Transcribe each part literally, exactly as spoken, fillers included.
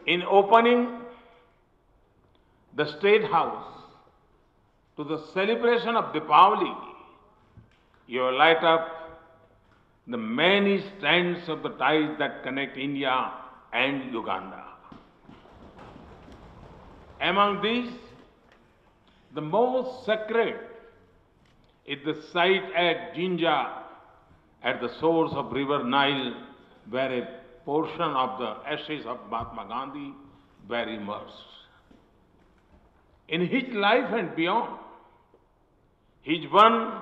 In opening the State House to the celebration of Deepavali, you have light up the many strands of the ties that connect India and Uganda. Among these, the most sacred is the site at Jinja, at the source of River Nile, where a portion of the ashes of Mahatma Gandhi were immersed. In his life and beyond, he is one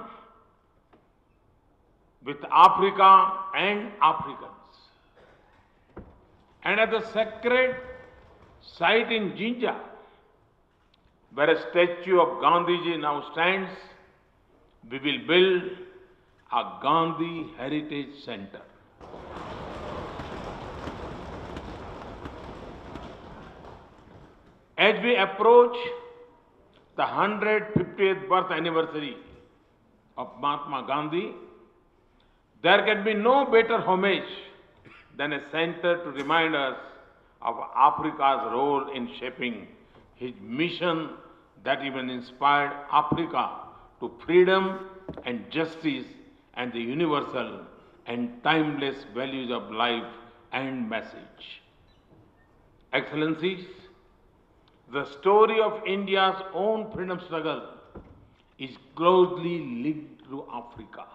with Africa and Africans. And at the sacred site in Jinja, where a statue of Gandhiji now stands, we will build a Gandhi Heritage Centre. As we approach the one hundred fiftieth birth anniversary of Mahatma Gandhi, there can be no better homage than a centre to remind us of Africa's role in shaping his mission that even inspired Africa to freedom and justice and the universal and timeless values of life and message. Excellencies, the story of India's own freedom struggle is closely linked to Africa.